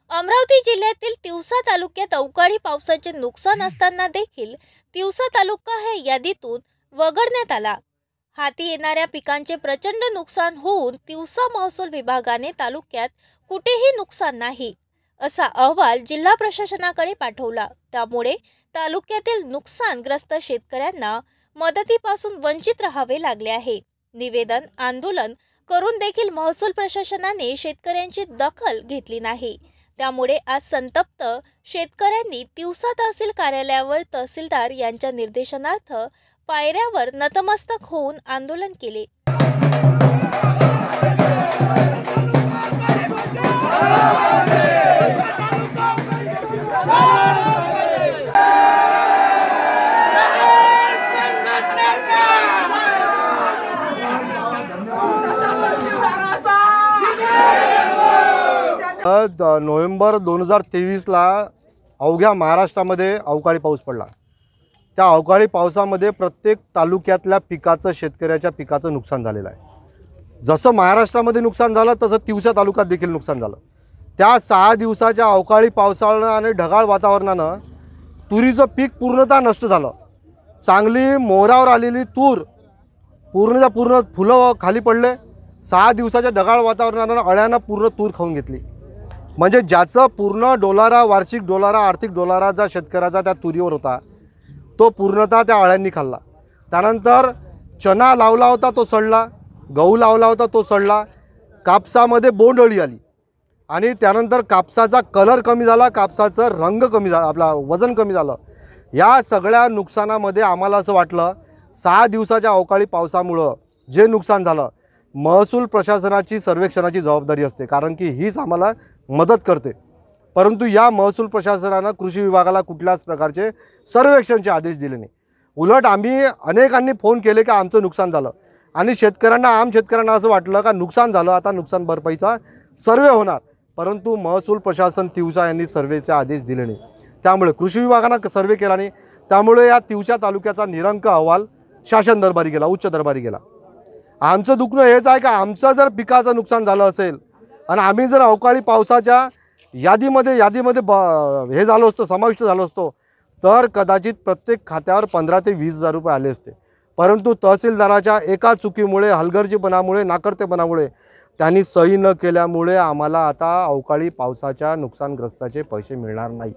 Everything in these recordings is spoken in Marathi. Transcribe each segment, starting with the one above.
अमरावती जिल्ह्यातील तिवसा तालुक्यात अवकाळी पावसाचे नुकसान असताना देखील तिवसा तालुका हे यादीतून वगळण्यात आला। हाती येणाऱ्या पिकांचे प्रचंड नुकसान होऊन तिवसा महसूल विभागाने तालुक्यात कुठेही नुकसान नाही असा अहवाल जिल्हा प्रशासनाकडे पाठवला। त्यामुळे तालुक्यातील नुकसानग्रस्त शेतकऱ्यांना मदतीपासून वंचित राहावे लागले आहे। निवेदन आंदोलन करून देखील महसूल प्रशासनाने शेतकऱ्यांची दखल घेतली नाही। त्यामुळे आज संतप्त शेतकऱ्यांनी तिवसा तहसील कार्यालयावर तहसीलदार यांच्या निर्देशनार्थ पायऱ्यावर नतमस्तक होऊन आंदोलन केले। नोव्हेंबर 2023ला अवघ्या महाराष्ट्रामध्ये अवकाळी पाऊस पडला। त्या अवकाळी पावसामध्ये प्रत्येक तालुक्यातल्या पिकाचं शेतकऱ्याच्या पिकाचं नुकसान झालेलं आहे। जसं महाराष्ट्रामध्ये नुकसान झालं तसं तिवसा तालुक्यात देखील नुकसान झालं। त्या 6 दिवसाच्या अवकाळी पावसानं आणि ढगाळ वातावरणानं तुरीचं पीक पूर्णतः नष्ट झालं। चांगली मोहरावर आलेली तूर पूर्णच्या पूर्ण फुलं खाली पडले। 6 दिवसाच्या ढगाळ वातावरणानं अळ्यानं पूर्ण तूर खाऊन घेतली। म्हणजे ज्याचं पूर्ण डोलारा वार्षिक डोलारा आर्थिक डोलारा ज्या शेतकऱ्याचा त्या तुरीवर होता तो पूर्णतः त्या अळ्यांनी खाल्ला। त्यानंतर चना लावला होता तो सडला, गहू लावला होता तो सडला, कापसामध्ये बोंडअळी आली आणि त्यानंतर कापसाचा कलर कमी झाला, कापसाचा रंग कमी झाला, आपला वजन कमी झालं। या सगळ्या नुकसानामध्ये आम्हाला असं वाटलं 6 दिवसाच्या अवकाळी पावसामुळं जे नुकसान झालं महसूल प्रशासनाची सर्वेक्षणाची जबाबदारी असते, कारण की हीच आम्हाला मदत करते। परंतु या महसूल प्रशासनानं कृषी विभागाला कुठल्याच प्रकारचे सर्वेक्षणचे आदेश दिले नाही। उलट आम्ही अनेकांनी फोन केले की आमचं नुकसान झालं आणि शेतकऱ्यांना असं वाटलं का नुकसान झालं आता नुकसान भरपाईचा सर्वे होणार, परंतु महसूल प्रशासन तिवसा यांनी सर्वेचे आदेश दिले नाही। त्यामुळे कृषी विभागानं सर्वे केला नाही। त्यामुळे या तिवसा तालुक्याचा निरंक अहवाल शासन दरबारी गेला, उच्च दरबारी गेला। आमचं दुखणं हेच आहे का आमचं जर पिकाचं नुकसान झालं असेल आणि आम्ही जर अवकाळी पावसाच्या यादीमध्ये हे झालो असतो, समाविष्ट झालो असतो, तर कदाचित प्रत्येक खात्यावर 15 ते 20 हजार रुपये आले असते। परंतु तहसीलदाराच्या एका चुकीमुळे, हलगर्जीपणामुळे, नाकर्तेपणामुळे त्यांनी सही न केल्यामुळे आम्हाला आता अवकाळी पावसाच्या नुकसानग्रस्ताचे पैसे मिळणार नाही,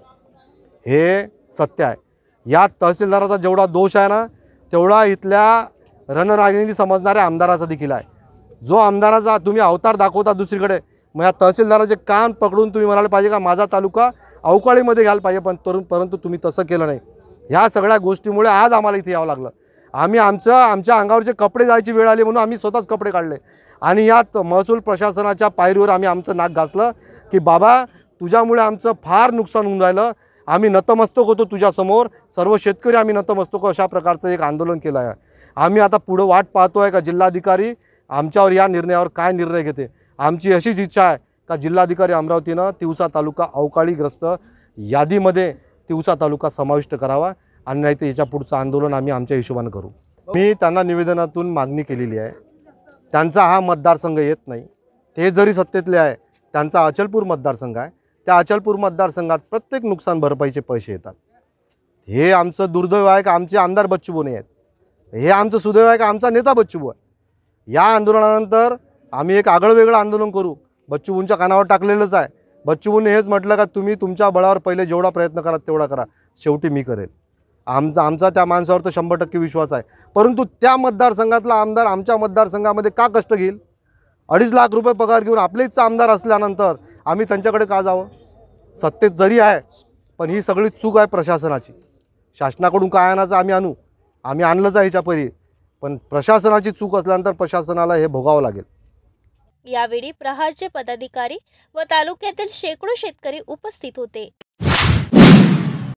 हे सत्य आहे। या तहसीलदाराचा जेवढा दोष आहे ना तेवढा इथल्या रणरागिणी समजणाऱ्या आमदाराचा देखील आहे। जो आमदाराचा तुम्ही अवतार दाखवता दुसरीकडे, मग या तहसीलदाराचे कान पकडून तुम्ही म्हणाले पाहिजे का माझा तालुका अवकाळीमध्ये घ्यायला पाहिजे, परंतु तुम्ही तसं केलं नाही। ह्या सगळ्या गोष्टीमुळे आज आम्हाला इथे यावं लागलं। आम्ही आमच्या अंगावरचे कपडे जायची वेळ आली म्हणून आम्ही स्वतःच कपडे काढले आणि यात महसूल प्रशासनाच्या पायरीवर आम्ही आमचं नाक घासलं की बाबा तुझ्यामुळे आमचं फार नुकसान होऊन राहिलं, आम्ही नतमस्तक होतो तुझ्यासमोर, सर्व शेतकरी आम्ही नतमस्तक, अशा प्रकारचं एक आंदोलन केलं आहे। आम्ही आता पुढं वाट पाहतोय का जिल्हाधिकारी आमच्यावर या निर्णयावर काय निर्णय घेते। आमची अशीच इच्छा आहे का जिल्हाधिकारी अमरावतीनं तिवसा तालुका अवकाळीग्रस्त यादीमध्ये तिवसा तालुका समाविष्ट करावा आणि नाही तर याच्या पुढचं आंदोलन आम्ही आमच्या हिशोबाने करू। मी त्यांना निवेदनातून मागणी केलेली आहे। त्यांचा हा मतदारसंघ येत नाही, ते जरी सत्तेतले आहे त्यांचा अचलपूर मतदारसंघ आहे। त्या अचलपूर मतदारसंघात प्रत्येक नुकसान भरपाईचे पैसे येतात। हे आमचं दुर्दैव आहे का आमचे आमदार बच्चूभाऊ नाही आहेत, हे आमचं सुदैव आहे का आमचा नेता बच्चूभाऊ आहे। या आंदोलनानंतर आम्ही एक आगळं वेगळं आंदोलन करू, बच्चूभाऊंच्या कानावर टाकलेलंच आहे। बच्चूभाऊंनी हेच म्हटलं का तुम्ही तुमच्या बळावर पहिले जेवढा प्रयत्न करा तेवढा करा, शेवटी मी करेल। आमचा त्या माणसावर तर 100% विश्वास आहे। परंतु त्या मतदारसंघातला आमदार आमच्या मतदारसंघामध्ये का कष्ट घेईल? 2.5 लाख रुपये पगार घेऊन आपलेच आमदार असल्यानंतर आम्ही त्यांच्याकडे का जावं? सत्तेत जरी आहे पण ही सगळी चूक आहे प्रशासनाची। शासनाकडून काय आणायचं आम्ही आणू, आम्ही आणलंच आहे ह्याच्या परी, पण प्रशासनाची चूक असल्यानंतर प्रशासनाला हे भोगावं लागेल। यावेळी प्रहारचे पदाधिकारी व तालुक्यातील शेकडो शेतकरी उपस्थित होते।